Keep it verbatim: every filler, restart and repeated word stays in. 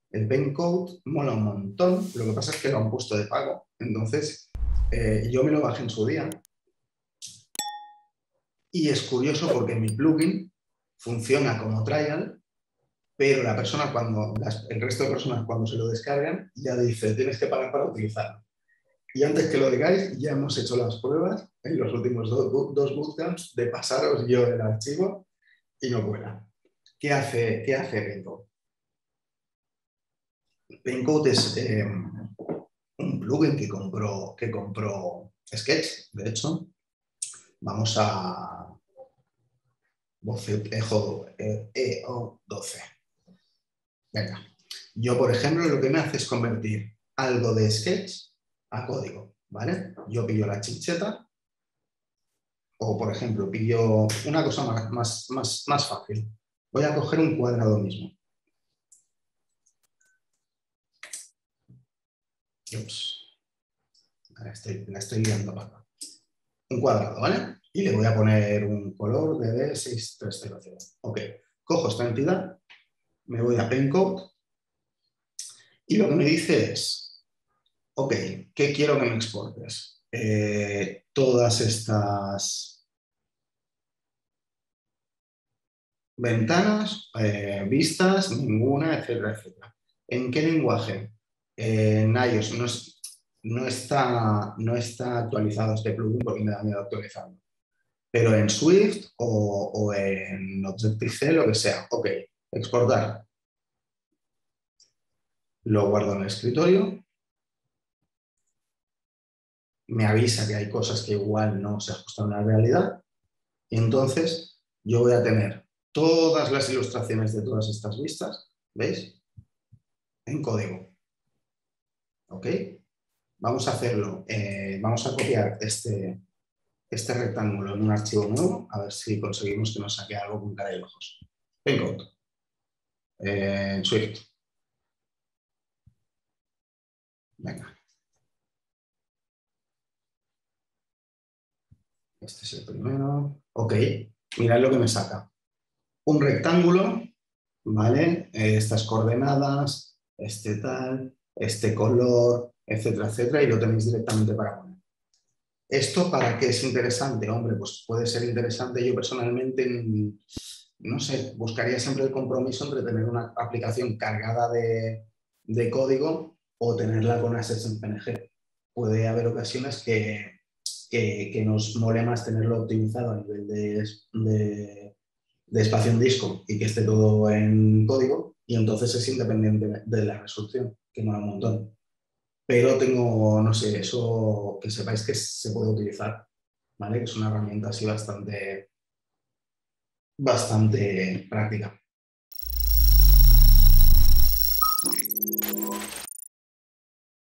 El Pencode mola un montón, lo que pasa es que lo han puesto de pago, entonces eh, yo me lo bajé en su día. Y es curioso porque mi plugin funciona como trial, pero la persona cuando, las, el resto de personas cuando se lo descargan ya dice tienes que pagar para utilizarlo. Y antes que lo digáis, ya hemos hecho las pruebas en los últimos do, dos bootcamps de pasaros yo el archivo y no cuela. ¿Qué hace, qué hace Pencode? Pencode es eh, un plugin que compró, que compró Sketch, de hecho. Vamos a E O doce. Venga. Yo, por ejemplo, lo que me hace es convertir algo de Sketch a código, ¿vale? Yo pillo la chipcheta o, por ejemplo, pillo una cosa más, más, más, más fácil. Voy a coger un cuadrado mismo. Ups. La estoy, la estoy liando, papá. Un cuadrado, ¿vale? Y le voy a poner un color de D seis tres cero cero. Ok. Cojo esta entidad, me voy a Pencode y lo que me dice es, ok, ¿qué quiero que me exportes? Eh, todas estas ventanas, eh, vistas, ninguna, etcétera, etcétera. ¿En qué lenguaje? Eh, en iOS no, es, no, está, no está actualizado este plugin porque me da miedo actualizarlo. Pero en Swift o, o en Objective-C, lo que sea. Ok, exportar. Lo guardo en el escritorio. Me avisa que hay cosas que igual no se ajustan a la realidad. Y entonces yo voy a tener todas las ilustraciones de todas estas vistas, ¿veis? En código. ¿Ok? Vamos a hacerlo. Eh, vamos a copiar este, este rectángulo en un archivo nuevo, a ver si conseguimos que nos saque algo con cara y ojos. Pencode. Eh, Swift. Venga. Este es el primero. Ok. Mirad lo que me saca. Un rectángulo, ¿vale? Eh, estas coordenadas, este tal, este color, etcétera, etcétera, y lo tenéis directamente para poner. ¿Esto para qué es interesante? Hombre, pues puede ser interesante. Yo personalmente, no sé, buscaría siempre el compromiso entre tener una aplicación cargada de, de código o tenerla con assets en P N G. Puede haber ocasiones que, que, que nos mole más tenerlo optimizado a nivel de, de, de espacio en disco y que esté todo en código, y entonces es independiente de la resolución, que mola un montón. Pero tengo, no sé, eso que sepáis que se puede utilizar, ¿vale? Que es una herramienta así bastante, bastante práctica.